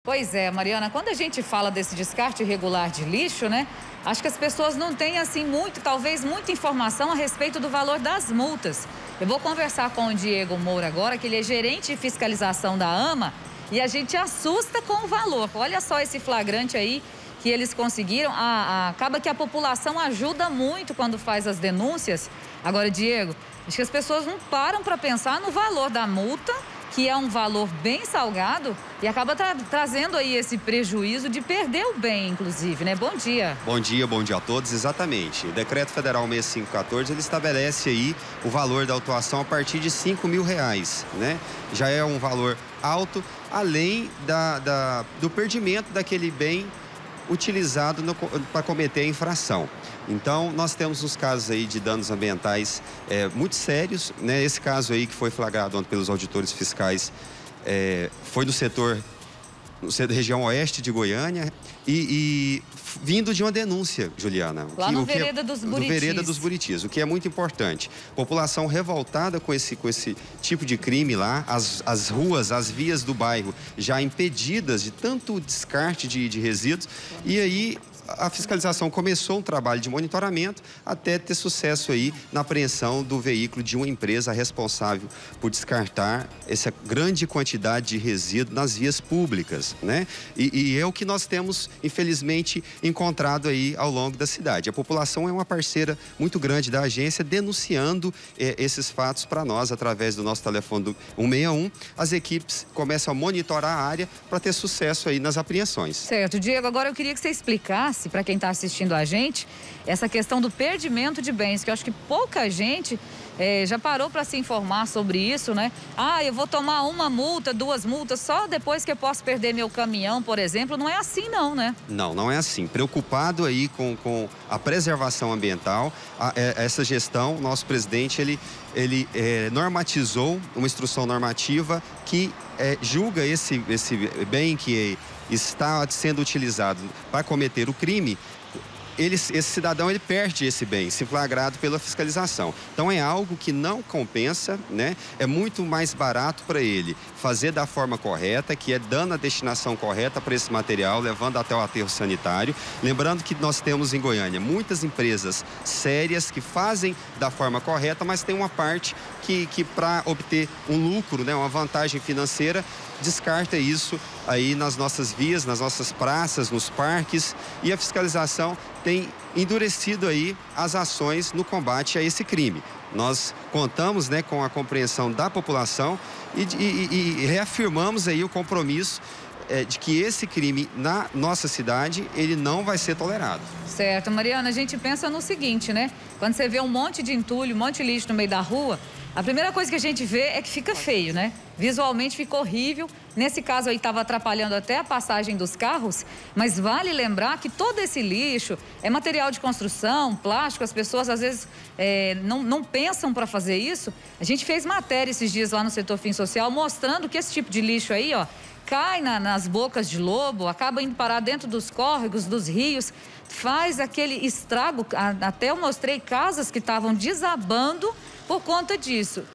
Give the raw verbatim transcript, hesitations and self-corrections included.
Pois é, Mariana, quando a gente fala desse descarte irregular de lixo, né? Acho que as pessoas não têm, assim, muito, talvez muita informação a respeito do valor das multas. Eu vou conversar com o Diego Moura agora, que ele é gerente de fiscalização da AMA, e a gente assusta com o valor. Olha só esse flagrante aí que eles conseguiram. Ah, ah, acaba que a população ajuda muito quando faz as denúncias. Agora, Diego, acho que as pessoas não param para pensar no valor da multa, que é um valor bem salgado, e acaba tra trazendo aí esse prejuízo de perder o bem, inclusive, né? Bom dia. Bom dia, bom dia a todos. Exatamente. O Decreto Federal seis mil quinhentos e quatorze, ele estabelece aí o valor da autuação a partir de cinco mil reais, né? Já é um valor alto, além da, da, do perdimento daquele bem utilizado para cometer a infração. Então, nós temos uns casos aí de danos ambientais é, muito sérios, né? Esse caso aí que foi flagrado ontem pelos auditores fiscais é, foi no setor, no setor região oeste de Goiânia e, e vindo de uma denúncia, Juliana. Lá que, no o que Vereda é, dos Buritis. No Vereda dos Buritis, o que é muito importante. População revoltada com esse, com esse tipo de crime lá, as, as ruas, as vias do bairro já impedidas de tanto descarte de, de resíduos, e aí a fiscalização começou um trabalho de monitoramento até ter sucesso aí na apreensão do veículo de uma empresa responsável por descartar essa grande quantidade de resíduo nas vias públicas, né? E, e é o que nós temos, infelizmente, encontrado aí ao longo da cidade. A população é uma parceira muito grande da agência, denunciando eh, esses fatos para nós através do nosso telefone do cento e sessenta e um. As equipes começam a monitorar a área para ter sucesso aí nas apreensões. Certo, Diego, agora eu queria que você explicasse para quem está assistindo a gente, essa questão do perdimento de bens, que eu acho que pouca gente é, já parou para se informar sobre isso, né? Ah, eu vou tomar uma multa, duas multas, só depois que eu posso perder meu caminhão, por exemplo. Não é assim não, né? Não, não é assim. Preocupado aí com, com a preservação ambiental, a, a, essa gestão, nosso presidente, ele, ele é, normatizou uma instrução normativa que é, julga esse, esse bem que está sendo utilizado para cometer o crime. Ele, esse cidadão, ele perde esse bem, se flagrado pela fiscalização. Então é algo que não compensa, né? É muito mais barato para ele fazer da forma correta, que é dando a destinação correta para esse material, levando até o aterro sanitário. Lembrando que nós temos em Goiânia muitas empresas sérias que fazem da forma correta, mas tem uma parte que, que para obter um lucro, né, uma vantagem financeira, descarta isso aí nas nossas vias, nas nossas praças, nos parques, e a fiscalização tem endurecido aí as ações no combate a esse crime. Nós contamos, né, com a compreensão da população e, e, e reafirmamos aí o compromisso é, de que esse crime na nossa cidade, ele não vai ser tolerado. Certo, Mariana, a gente pensa no seguinte, né? Quando você vê um monte de entulho, um monte de lixo no meio da rua, a primeira coisa que a gente vê é que fica feio, né? Visualmente fica horrível. Nesse caso aí estava atrapalhando até a passagem dos carros, mas vale lembrar que todo esse lixo é material de construção, plástico, as pessoas às vezes é, não, não pensam para fazer isso. A gente fez matéria esses dias lá no setor Fim Social mostrando que esse tipo de lixo aí, ó, cai na, nas bocas de lobo, acaba indo parar dentro dos córregos, dos rios, faz aquele estrago. Até eu mostrei casas que estavam desabando por conta disso.